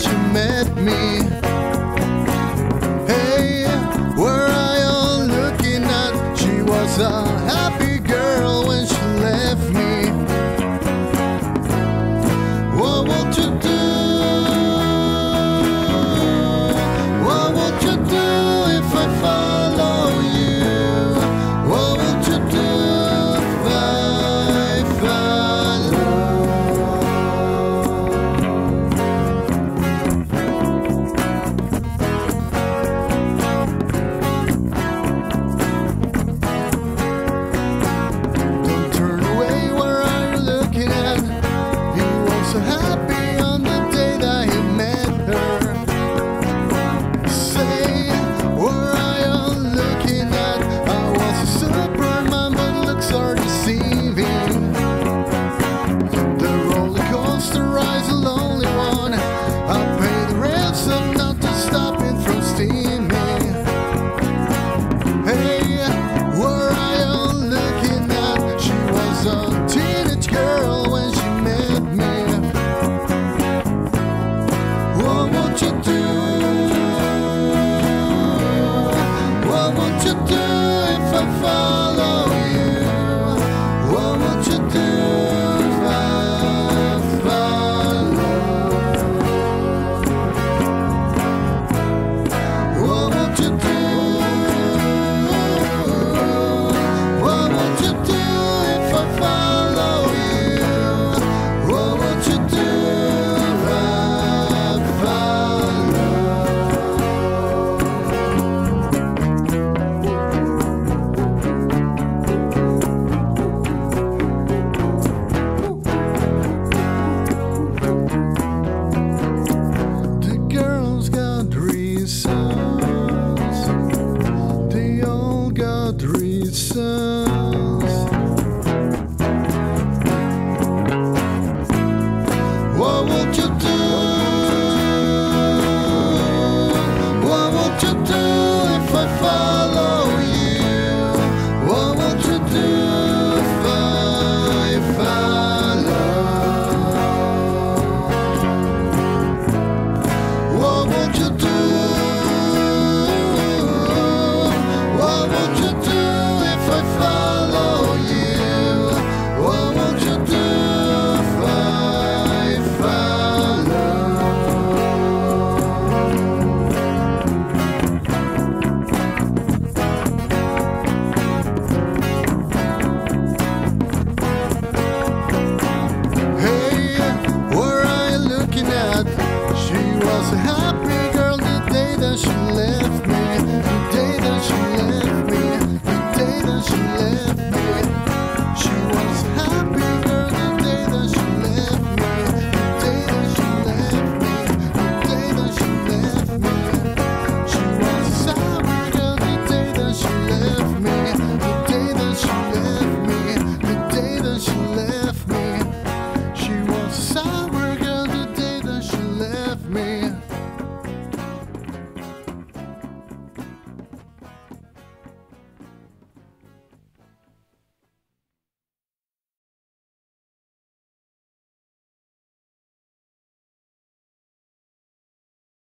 she met me. Hey, were I all looking at? She was a happy girl when she left me. What would you do? What would you do if I follow you? What would you do if I follow? Don't turn away, where are you looking at? He was so happy on the day that he met her. Say, where are you looking at? I was a Superman, but looks are deceiving. The roller coaster ride's a lonely one. I pay the ransom not to stop it from steaming. Hey, where are you looking at? She was a teenage girl when she met me. What would you do? What would you do if I follow you? What would you do if I follow? What would you do? What would you do if I follow you? What would you do if I follow? The girls got reasons. They all got reasons. What would you do? What would you do if I follow you? What would you do if I follow? What would you do? What would you do if I follow you? What would you do if I follow? Hey, where are you looking at? She was a happy